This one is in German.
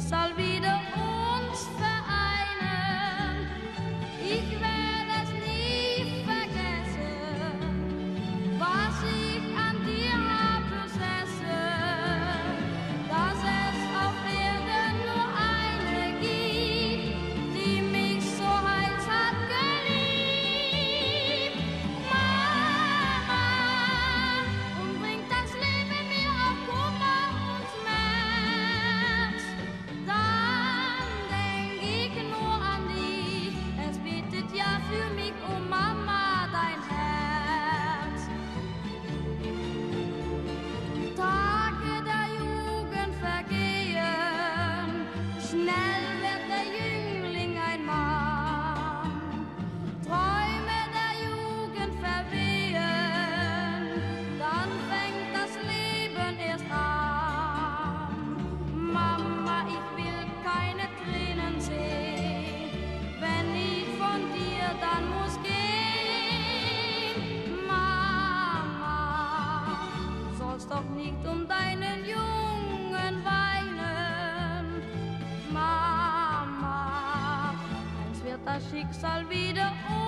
Schicksal wieder uns vereinen. Ich werde es nie vergessen, was ich an dir besessen, dass es auf Erden nur eine gibt, die mich so heiß hat geliebt. Mama, und bringt das Leben mir auch Kummer und Schmerz, dann denk ich nur an dich, es betet ja für mich, oh Mama, dein Herz. Tage der Jugend vergehen, schnell wird der Jüngling ein Mann. Träume der Jugend verwehen, dann fängt das Leben erst an. Mama, ich will keine Tränen sehen, wenn ich von dir dann muss gehen. Mama, du sollst doch nicht um deinen Jungen weinen. Mama, einst wird das Schicksal wieder